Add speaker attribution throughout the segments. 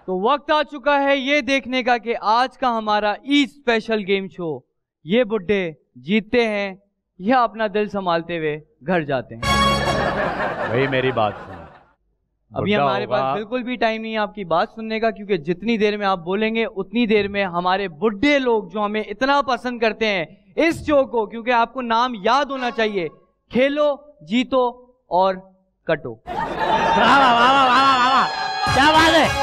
Speaker 1: तो वक्त आ चुका है ये देखने का कि आज का हमारा ईद स्पेशल गेम शो ये बुड्ढे जीतते हैं या अपना दिल संभालते हुए घर जाते हैं।
Speaker 2: भाई मेरी बात सुन,
Speaker 1: अभी हमारे पास बिल्कुल भी टाइम नहीं है आपकी बात सुनने का, क्योंकि जितनी देर में आप बोलेंगे उतनी देर में हमारे बुड्ढे लोग जो हमें इतना पसंद करते हैं इस शो को, क्योंकि आपको नाम याद होना चाहिए, खेलो जीतो और कटो।
Speaker 3: वाह वाह वाह वाह वाह, क्या बात है।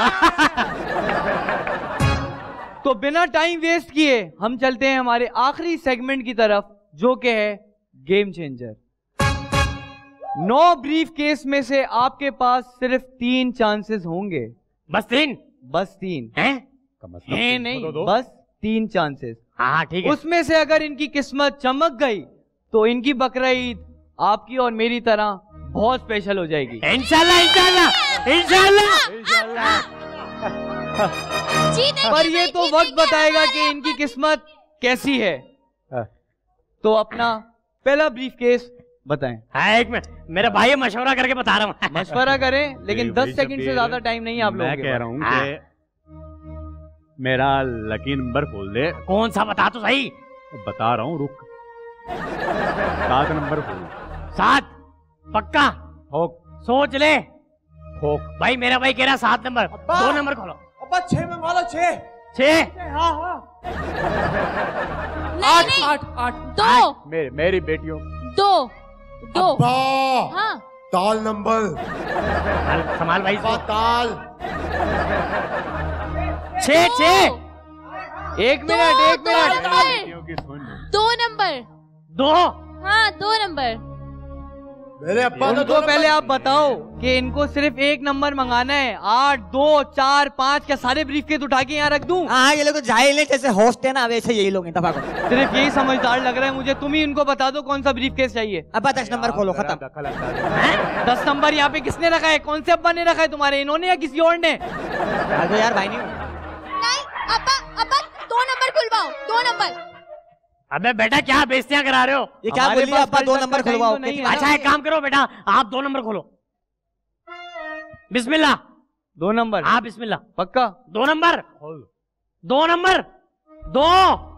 Speaker 1: तो बिना टाइम वेस्ट किए हम चलते हैं हमारे आखिरी सेगमेंट की तरफ, जो कि है गेम चेंजर। 9 ब्रीफ केस में से आपके पास सिर्फ 3 चांसेस होंगे।
Speaker 3: बस 3?
Speaker 1: बस 3
Speaker 3: हैं?
Speaker 1: है नहीं, बस 3 चांसेस।
Speaker 3: हाँ ठीक है।
Speaker 1: उसमें से अगर इनकी किस्मत चमक गई तो इनकी बकरा ईद आपकी और मेरी तरह बहुत स्पेशल हो जाएगी।
Speaker 3: इंशाल्लाह इंशाल्लाह इंशाल्लाह इंशाल्लाह।
Speaker 1: पर ये तो वक्त बताएगा कि इनकी किस्मत कैसी है। तो अपना पहला ब्रीफ केस बताएं।
Speaker 3: हाँ एक मिनट, मेरा भाई मशवरा करके बता रहा हूँ।
Speaker 1: मशवरा करें, लेकिन 10 सेकंड से ज्यादा टाइम नहीं आप लोगों के पास।
Speaker 2: मैं कह रहा हूँ कि मेरा लकी नंबर खोल दे।
Speaker 3: कौन सा बता तो सही।
Speaker 2: बता रहा हूँ, रुक। 7 नंबर खोल।
Speaker 3: 7 पक्का?
Speaker 2: ठोक।
Speaker 3: सोच ले।
Speaker 2: ठोक।
Speaker 3: भाई मेरा भाई कह रहा 7 नंबर। 2 नंबर खोलो।
Speaker 4: अब्बा 6 में मालो 6।
Speaker 3: 6?
Speaker 4: हाँ हाँ। 8
Speaker 5: 2
Speaker 2: मेरी बेटियों
Speaker 5: 2 2।
Speaker 4: हाँ ताल नंबर।
Speaker 3: संभाल भाई।
Speaker 4: ताल
Speaker 3: 6।
Speaker 1: 1 मिनट
Speaker 5: 2 नंबर।
Speaker 3: 2?
Speaker 5: हाँ 2 नंबर।
Speaker 4: मेरे अब्बा
Speaker 1: उनको पहले आप बताओ कि इनको सिर्फ 1 नंबर मंगाना है। 8 2 4 5 क्या सारे ब्रीफ केस उठा के यहाँ रख दूं?
Speaker 6: हाँ ये लोग तो जाहिल है, जैसे होस्ट है ना वैसे यही लोग हैं। दफा को
Speaker 1: सिर्फ यही समझदार लग रहा है मुझे। तुम ही इनको बता दो कौन सा ब्रीफ केस चाहिए।
Speaker 6: अब्बा 10 नंबर खोलो, खत्म।
Speaker 1: 10 नंबर यहाँ पे किसने रखा है? कौन से अब्बा ने रखा है? तुम्हारे इन्होंने या किसी और ने?
Speaker 6: यार भाई नहीं
Speaker 5: अब्बा 2 नंबर खुलवाओ। 2 नंबर।
Speaker 3: अबे बेटा क्या बेइज्जतियां करा रहे हो?
Speaker 6: ये क्या बोल रही है? अब्बा 2 नंबर खुलवाओ।
Speaker 3: अच्छा एक काम करो बेटा, आप 2 नंबर खोलो। बिस्मिल्लाह।
Speaker 1: 2 नंबर?
Speaker 3: हाँ बिस्मिल्लाह।
Speaker 1: पक्का?
Speaker 3: 2 नंबर। 2 नंबर। 2।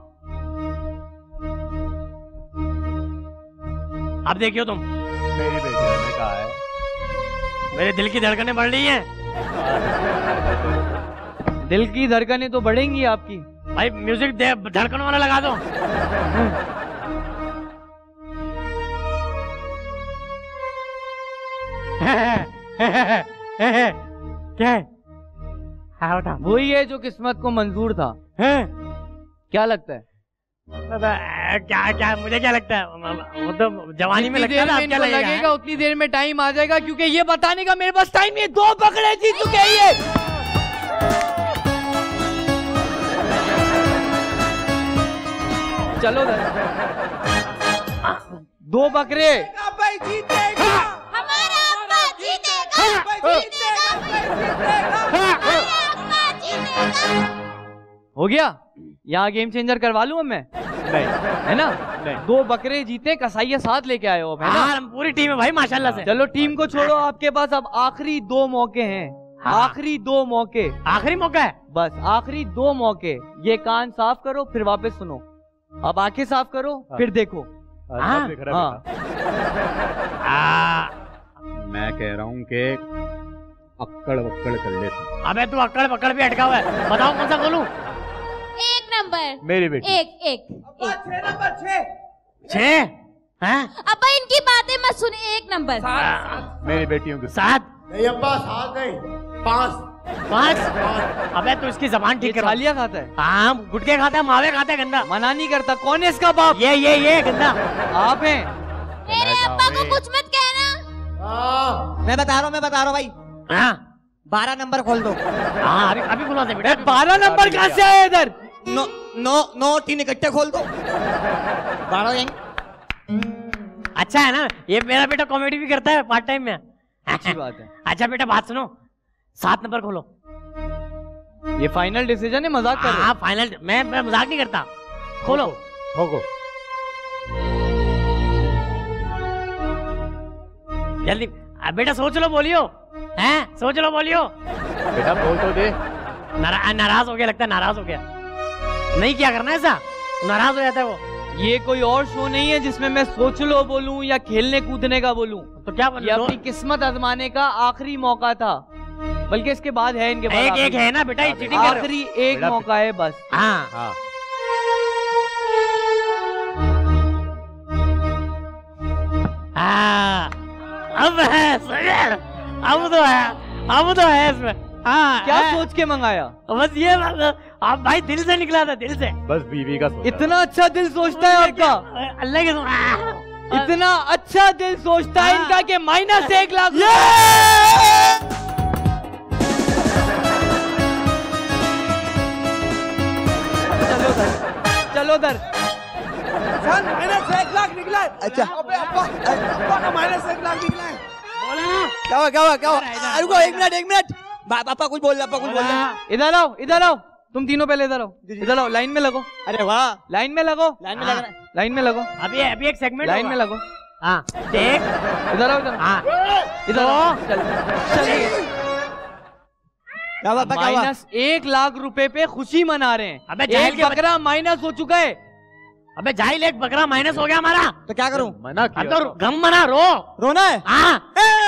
Speaker 3: अब देखियो तुम।
Speaker 2: मेरी बेटियों ने कहा है।
Speaker 3: मेरे दिल की धड़कनें बढ़ रही हैं।
Speaker 1: दिल की धड़कनें तो बढ़ेंगी आपकी।
Speaker 3: भाई म्यूजिक दे, धड़कनों वाला लगा दो। क्या है? हाँ बता।
Speaker 1: वही है जो किस्मत को मंजूर था। क्या लगता है?
Speaker 3: क्या क्या मुझे क्या लगता है? वो तो जवानी में लगता है। क्या
Speaker 1: लगेगा उतनी देर में टाइम आ जाएगा, क्योंकि ये बताने का मेरे पास टाइम नहीं है। 2 पकड़े जीत चुके हैं ये। चलो 2 बकरे।
Speaker 5: हमारा अब्बा जीतेगा।
Speaker 1: हो गया? यहाँ गेम चेंजर करवा लूं मैं?
Speaker 2: नहीं
Speaker 1: है ना?
Speaker 2: नहीं।
Speaker 1: 2 बकरे जीते, कसाइया साथ लेके आए हो अब, है ना?
Speaker 3: हाँ पूरी टीम है भाई माशाल्लाह से।
Speaker 1: चलो टीम को छोड़ो, आपके पास अब आखिरी 2 मौके हैं।
Speaker 3: हाँ।
Speaker 1: आखिरी 2 मौके।
Speaker 3: आखिरी मौका है
Speaker 1: बस आखिरी 2 मौके। ये कान साफ करो फिर वापस सुनो। अब आंखें साफ करो फिर देखो।
Speaker 2: हाँ। मैं कह रहा हूँ कि अक्कड़ वक्कड़ कर लेते।
Speaker 3: अबे तू अक्कड़ पकड़ भी अटका हुआ है, बताओ कौन सा खोलूं?
Speaker 5: 1 नंबर।
Speaker 2: मेरी बेटी।
Speaker 5: 1
Speaker 4: 6 नंबर 6।
Speaker 3: 6? हैं?
Speaker 5: अब्बा इनकी बातें मत सुने। 1 नंबर।
Speaker 2: मेरी बेटियों के
Speaker 3: 7?
Speaker 4: नहीं अब्बा 7 नहीं 5।
Speaker 3: 5? अबे तू इसकी जबान ठीक करा।
Speaker 1: थालियां खाता है?
Speaker 3: हाँ गुटके खाता है, मावे खाता है गंदा।
Speaker 1: मना नहीं करता। कौन है इसका बाप?
Speaker 3: ये गंदा
Speaker 1: आप हैं।
Speaker 5: मेरे अब्बा को कुछ मत कहना।
Speaker 6: मैं बता रहा हूँ भाई।
Speaker 3: हाँ
Speaker 6: 12 नंबर खोल दो।
Speaker 3: हाँ अभी खुला दे बेटा।
Speaker 1: 12 नंबर कहाँ से आया इधर?
Speaker 6: 9 3 इकट्ठे खोल दो। 12 जाएंगे।
Speaker 3: अच्छा है ना, ये मेरा बेटा कॉमेडी भी करता है पार्ट टाइम में।
Speaker 1: अच्छी बात है।
Speaker 3: अच्छा बेटा बात सुनो, 7 नंबर खोलो।
Speaker 1: ये फाइनल डिसीजन है? मजाक कर रहे हो?
Speaker 3: हाँ फाइनल। मैं मजाक नहीं करता। खोलो।
Speaker 2: ठोको।
Speaker 3: जल्दी बेटा सोच लो बोलियो। हैं? सोच लो बोलियो।
Speaker 2: बेटा बोल तो दे।
Speaker 3: नाराज हो गया लगता है, नाराज हो गया। नहीं क्या करना है ऐसा, नाराज हो जाता है वो।
Speaker 1: ये कोई और शो नहीं है जिसमें मैं सोच लो बोलूं या खेलने कूदने का बोलूं।
Speaker 3: तो क्या
Speaker 1: ये अपनी किस्मत आजमाने का आखिरी मौका था, बल्कि इसके बाद है इनके पास
Speaker 3: एक है ना बेटा, ये चीटिंग कर रहे हो।
Speaker 1: आखिरी एक मौका है बस।
Speaker 3: हाँ
Speaker 2: हाँ
Speaker 3: अब है, अब तो है इसमें। हाँ
Speaker 1: क्या सोच के मंगाया?
Speaker 3: बस ये आप भाई दिल से निकला था, दिल से।
Speaker 2: बस बीवी का सोचा।
Speaker 1: इतना अच्छा दिल सोचता है आपका,
Speaker 3: अल्लाह के
Speaker 1: इतना अच्छा दिल सोचता है इनका कि -1 लाख। चलो दर, चलो दर।
Speaker 6: सर -1 लाख निकला है। अच्छा अबे अब्बा का -1 लाख निकला है। क्या हुआ रुको 1 मिनट पापा कुछ बोल रहा।
Speaker 1: इधर आओ, इधर आओ, तुम तीनों पहले इधर आओ, इधर आओ, लाइन में लगो।
Speaker 6: अरे वाह,
Speaker 1: लाइन में लगो,
Speaker 6: लाइन में लग रहा है।
Speaker 1: लाइन में लगो,
Speaker 3: अभी एक सेगमेंट
Speaker 1: लाइन में लगो।
Speaker 3: हाँ एक,
Speaker 1: इधर आओ, इधर
Speaker 3: हाँ
Speaker 1: इधर आओ। चल चलिए।
Speaker 6: क्या हुआ?
Speaker 1: -1 लाख रुपए पे खुशी मना रहे हैं।
Speaker 3: अबे जाहिल
Speaker 1: एक
Speaker 3: के
Speaker 1: बकरा माइनस हो चुका है।
Speaker 3: अबे जाहिल, एक बकरा माइनस हो गया हमारा।
Speaker 6: तो क्या करूं?
Speaker 2: मना
Speaker 3: अब
Speaker 2: किया।
Speaker 3: तो गम मना,
Speaker 6: रोना है?
Speaker 3: हाँ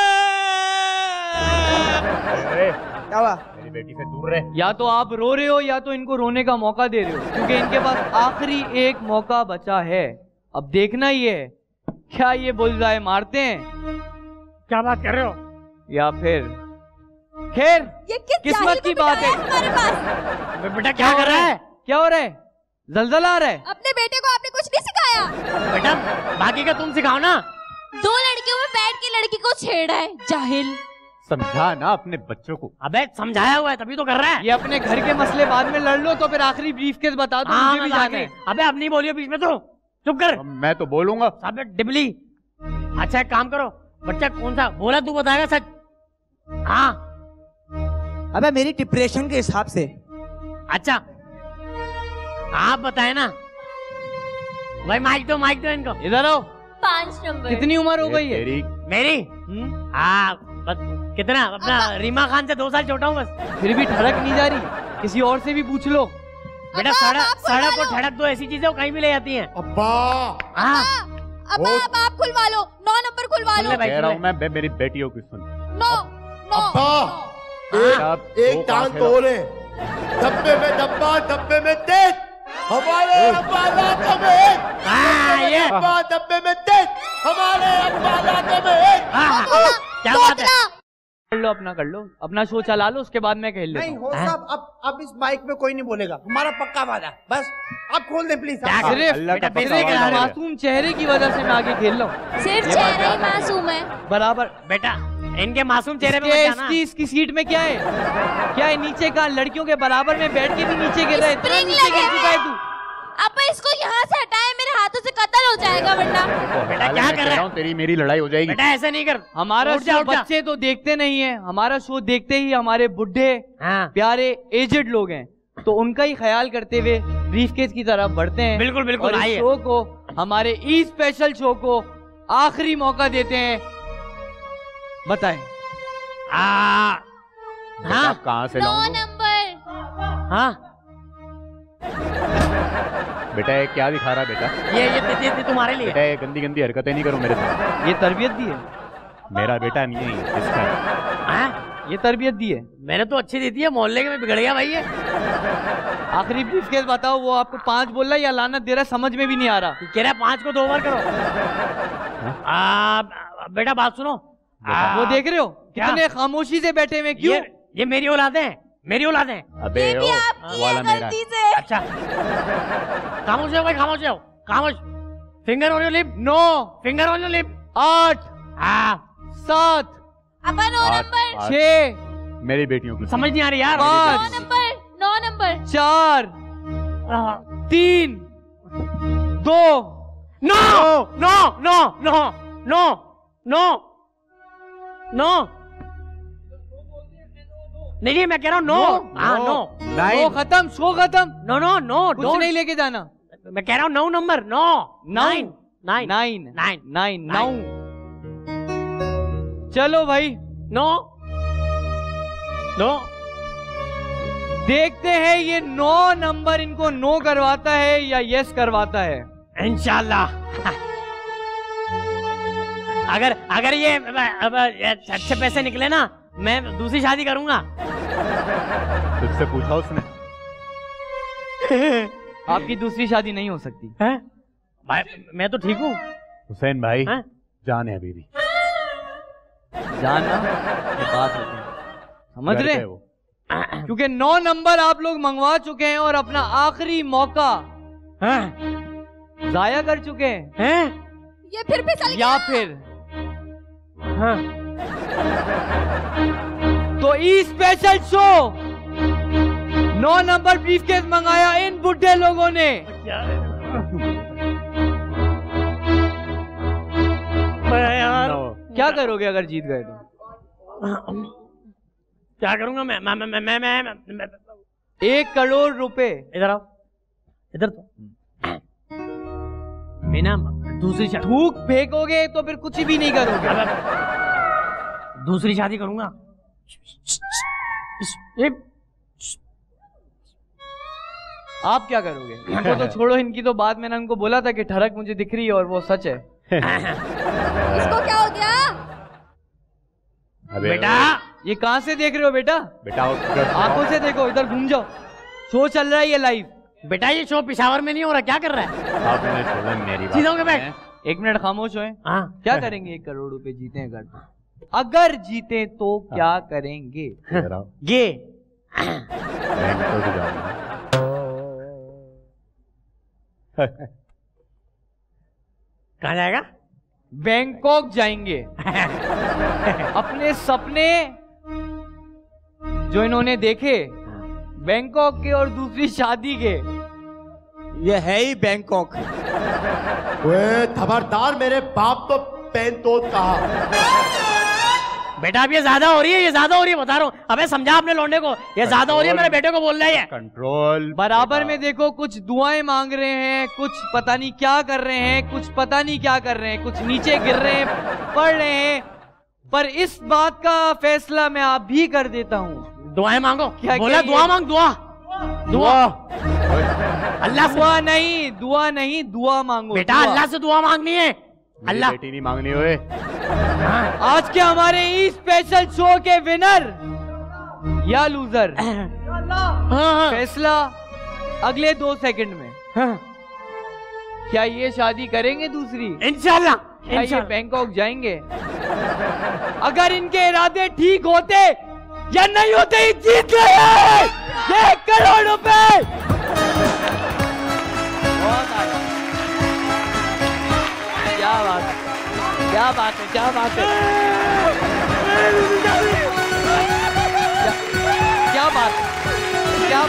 Speaker 6: क्या हुआ?
Speaker 2: मेरी बेटी से दूर रहे।
Speaker 1: या तो आप रो रहे हो या तो इनको रोने का मौका दे रहे हो, क्योंकि इनके पास आखिरी एक मौका बचा है। अब देखना ही है क्या ये बुलजाए मारते हैं
Speaker 3: क्या बात कर रहे हो?
Speaker 1: या फिर खैर
Speaker 5: ये किस
Speaker 1: किस्मत
Speaker 5: जाहिल
Speaker 1: की
Speaker 5: को
Speaker 1: बात
Speaker 5: बिठाया
Speaker 1: है।
Speaker 5: हमारे पास।
Speaker 3: बेटा क्या कर रहा है?
Speaker 1: क्या हो रहा है? जलजला आ रहा है?
Speaker 5: अपने बेटे को आपने कुछ नहीं सिखाया।
Speaker 3: बेटा बाकी का तुम सिखाओ ना।
Speaker 5: 2 लड़कियों में बैठ के लड़की को छेड़ा है, जाहिल।
Speaker 2: समझा ना अपने बच्चों को।
Speaker 3: अबे समझाया हुआ है तभी तो कर रहा है।
Speaker 1: ये अपने घर के मसले बाद में लड़ लो, तो फिर आखिरी ब्रीफकेस बता दो,
Speaker 3: हाँ,
Speaker 1: मुझे भी
Speaker 3: मैं
Speaker 1: जाना है।
Speaker 3: अबे अब नहीं बोलियो बीच में, तो चुप कर।
Speaker 2: अब मैं तो बोलूंगा।
Speaker 3: अबे डिबली, अच्छा एक काम करो, बच्चा कौन सा बोला तू बताएगा सच? हाँ
Speaker 6: अबे मेरी डिप्रेशन के हिसाब से।
Speaker 3: अच्छा आप बताए ना भाई। माइक दो इनको।
Speaker 1: इधर आओ।
Speaker 5: 5 नंबर।
Speaker 1: कितनी उम्र हो गई है?
Speaker 2: तेरी
Speaker 3: मेरी
Speaker 1: हम्म?
Speaker 3: हाँ बस कितना, अपना रीमा खान से 2 साल छोटा हूँ बस।
Speaker 1: फिर भी ठड़क नहीं जा रही, किसी और से भी पूछ लो।
Speaker 3: बेटा सड़क को ठड़क दो, ऐसी चीजें वो कहीं भी ले जाती हैं।
Speaker 4: अब्बा
Speaker 3: हाँ
Speaker 5: अब आप खुलवा लो, 9 नंबर खुलवा
Speaker 3: सुन
Speaker 5: लो।
Speaker 3: ले भाई,
Speaker 2: कह रहा हूँ मैं मेरी बेटियों की सुन।
Speaker 5: 9
Speaker 4: अब्बा
Speaker 2: आप
Speaker 4: एक
Speaker 2: दो
Speaker 4: टांग
Speaker 2: काफिला।
Speaker 4: तोड़े, डब्बे में डब्बा, डब्बे में तेज। हमारे अब्बा इलाके में एक,
Speaker 3: हाँ ये
Speaker 4: अब्बा डब्बे में तेज। हमारे अब्बा इलाके में एक।
Speaker 3: हाँ, क्या बात है?
Speaker 1: कर लो अपना शो चला लो, उसके बाद मैं खेल लेता
Speaker 7: नहीं
Speaker 1: हूँ।
Speaker 7: हो साहब, अब इस माइक में कोई नहीं बोलेगा, हमारा पक्का वादा। बस आप खोल दें प्लीज।
Speaker 3: क्या
Speaker 7: आप-
Speaker 3: करे?
Speaker 1: सिर्फ
Speaker 3: बेटा,
Speaker 2: पक्का
Speaker 3: फिर से
Speaker 2: वादा
Speaker 3: करा
Speaker 2: है।
Speaker 3: रहे हो।
Speaker 1: मासूम चेहरे की वजह से मैं आगे खेल रहा हूँ।
Speaker 5: सिर्फ
Speaker 1: ये बात
Speaker 5: चेहरे ही
Speaker 1: याद है।
Speaker 5: मासूम है।
Speaker 1: बराबर।
Speaker 3: बेटा इनके मासूम चेहरे पे मत
Speaker 1: इसके-
Speaker 3: जाना।
Speaker 1: इसकी सीट में क्या है? क्या है नीचे का? लड़कियों के बराबर में बैठ के भी नीचे गिर रहा है। इतना
Speaker 5: स्प्रिंग
Speaker 1: नीचे
Speaker 5: लगे
Speaker 1: गिर चुका है तू।
Speaker 5: अब इसको यहाँ से हटाए, मेरे हाथों से कत्ल हो जाएगा वरना।
Speaker 3: बेटा क्या कर रहा है?
Speaker 2: तेरी मेरी लड़ाई हो जाएगी।
Speaker 3: बेटा ऐसे नहीं कर।
Speaker 1: हमारा
Speaker 3: उठ जा,
Speaker 1: शो
Speaker 3: उठ जा।
Speaker 1: बच्चे तो देखते नहीं है, हमारा शो देखते ही हमारे बुढ़े
Speaker 3: हाँ
Speaker 1: प्यारे एजेड लोग हैं, तो उनका ही ख्याल करते हुए ब्रीफकेस की तरफ बढ़ते हैं।
Speaker 3: बिल्कुल बिल्कुल
Speaker 1: और इस
Speaker 3: आइए।
Speaker 1: शो को, हमारे ई स्पेशल शो को आखिरी मौका देते हैं। बताएं।
Speaker 3: हाँ
Speaker 2: आप कहाँ से
Speaker 5: 9
Speaker 2: लाऊं?
Speaker 5: नंबर।
Speaker 3: हाँ
Speaker 2: बेटा ये क्या दिखा रहा है बेटा?
Speaker 3: ये तुम्हारे लिए।
Speaker 2: बेटा ये गंदी गंदी हरकतें नहीं करो मेरे साथ।
Speaker 1: ये तरबियत दी है,
Speaker 2: मेरा बेटा नहीं है ये, इसका है।
Speaker 3: हाँ
Speaker 1: ये तरबियत दी है।
Speaker 3: मैंने तो अच्छी दी थी, मोहल्ले के में बिगड़ गया भाई ये।
Speaker 1: आखिरी ब्रीफकेस बताओ, वो आपको 5 बोल रहा है या लानत दे रहा है, समझ में भी नहीं आ रहा।
Speaker 3: कह रहा है 5 को 2 बार करो। बेटा बात सुनो।
Speaker 1: वो देख रहे हो
Speaker 3: क्या?
Speaker 1: कितने खामोशी से बैठे हुए, क्यों?
Speaker 3: ये मेरी औलादे हैं, मेरी औलादे हैं।
Speaker 2: अबे
Speaker 5: ये भी
Speaker 2: ओ,
Speaker 5: आपकी
Speaker 2: वाला
Speaker 5: है
Speaker 2: मेरा
Speaker 5: गलती
Speaker 2: है।
Speaker 5: से।
Speaker 3: अच्छा खामोश हो भाई, खामोश हो, खामोश। Finger on your lip.
Speaker 1: 9
Speaker 3: finger on your lip.
Speaker 1: 8
Speaker 3: हाँ
Speaker 1: 7
Speaker 5: अपन 9
Speaker 2: आठ,
Speaker 5: नंबर।
Speaker 2: आठ।
Speaker 1: 6
Speaker 2: मेरी बेटियों की
Speaker 3: समझ नहीं आ रही यार।
Speaker 1: 5
Speaker 5: 9 number. 9 number.
Speaker 1: 4 3 2
Speaker 3: no no no no no no no नहीं मैं कह रहा हूँ नो। हाँ नो
Speaker 1: शो खत्म, शो खत्म,
Speaker 3: नो नो नो
Speaker 1: कुछ
Speaker 3: don't।
Speaker 1: नहीं लेके जाना।
Speaker 3: मैं कह रहा हूँ 9 नंबर। नो 9 9
Speaker 1: 9 चलो भाई,
Speaker 3: नो नो
Speaker 1: देखते हैं ये 9 नंबर इनको नो करवाता है या यस करवाता है।
Speaker 3: इंशाल्लाह। अगर ये अच्छे पैसे निकले ना, मैं दूसरी शादी करूंगा।
Speaker 2: तुझसे पूछा उसने?
Speaker 1: आपकी दूसरी शादी नहीं हो सकती
Speaker 3: है भाई, मैं तो ठीक हूँ।
Speaker 2: हुसैन भाई
Speaker 3: है?
Speaker 2: जान है अभी भी,
Speaker 1: जानना ये बात होती है, समझ
Speaker 2: घर
Speaker 1: रहे?
Speaker 2: पे वो।
Speaker 1: क्योंकि 9 नंबर आप लोग मंगवा चुके हैं और अपना आखिरी मौका जाया कर चुके हैं।
Speaker 5: ये फिर फिसल
Speaker 1: या
Speaker 5: गया।
Speaker 1: फिर तो ई स्पेशल शो 9 नंबर ब्रीफकेस मंगाया इन बुढ़े लोगों ने।
Speaker 3: यार
Speaker 1: क्या करोगे अगर जीत गए तो?
Speaker 3: क्या करूंगा मैं?
Speaker 1: 1 करोड़ रुपए।
Speaker 3: इधर आओ, इधर तो मैं ना दूसरी शादी,
Speaker 1: थूक फेंकोगे तो फिर कुछ भी नहीं करोगे।
Speaker 3: दूसरी शादी करूंगा।
Speaker 1: आप क्या करोगे? इनको तो छोड़ो, इनकी तो बात मैंने उनको बोला था कि ठरक मुझे दिख रही है और वो सच है।
Speaker 5: इसको क्या हो गया?
Speaker 2: अबे
Speaker 3: बेटा
Speaker 1: ये कहां से देख रहे हो बेटा?
Speaker 2: बेटा
Speaker 1: आंखों से देखो, इधर घूम जाओ। शो चल रहा है ये लाइव।
Speaker 3: बेटा ये शो पिशावर में नहीं हो रहा, क्या कर रहा है?
Speaker 2: आपने छोड़ा मेरी बात।
Speaker 3: सीधा होके बैठ।
Speaker 1: 1 मिनट खामोश होए।
Speaker 3: हाँ
Speaker 1: क्या करेंगे 1 करोड़ रुपए जीते अगर? अगर जीते तो क्या करेंगे?
Speaker 2: इधर आओ,
Speaker 3: गे
Speaker 2: बैंक तो भी जाऊंगा।
Speaker 3: कहाँ जाएगा?
Speaker 1: बैंकॉक जाएंगे। अपने सपने जो इन्होंने देखे बैंकॉक के और दूसरी शादी के,
Speaker 6: ये है ही बैंकॉक।
Speaker 4: ओए खबरदार, मेरे बाप तो पेन तोड़ कहा।
Speaker 3: बेटा अब ये ज्यादा हो रही है, ये ज्यादा हो रही है, बता रहा हूँ। अबे समझा अपने लौंडे को, ये ज्यादा हो रही है। मेरे बेटे को बोल रहा है
Speaker 2: कंट्रोल।
Speaker 1: बराबर में देखो, कुछ दुआएं मांग रहे हैं, कुछ पता नहीं क्या कर रहे हैं, कुछ पता नहीं क्या कर रहे हैं, कुछ नीचे गिर रहे हैं, पढ़ रहे हैं। पर इस बात का फैसला मैं आप भी कर देता हूँ।
Speaker 3: दुआएं मांगो।
Speaker 1: क्या
Speaker 3: बोला दुआ मांग, दुआ दुआ। अल्लाह से
Speaker 1: दुआ नहीं, दुआ नहीं, दुआ मांगो।
Speaker 3: बेटा,
Speaker 1: दुआ।
Speaker 3: अल्लाह से दुआ मांगनी है। अल्लाह
Speaker 2: बेटी नहीं मांगनी हुए।
Speaker 1: आज के हमारे ई स्पेशल शो के विनर या लूजर, फैसला अगले 2 सेकंड में। क्या ये शादी करेंगे दूसरी?
Speaker 3: इंशाल्लाह।
Speaker 1: क्या ये बैंकॉक जाएंगे? अगर इनके इरादे ठीक होते या नहीं होते, ही जीत गए 1 करोड़ रुपए। बहुत आया। क्या बात है, क्या बात है, क्या बात है, क्या बात है, क्या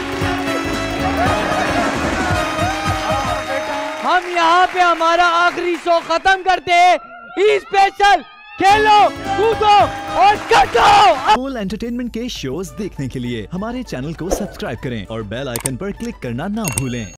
Speaker 1: हम यहाँ पे हमारा आखिरी शो खत्म करते हैं। ई स्पेशल खेलो, कूदो और कटो।
Speaker 8: फुल एंटरटेनमेंट के शोज देखने के लिए हमारे चैनल को सब्सक्राइब करें और बेल आइकन पर क्लिक करना ना भूलें।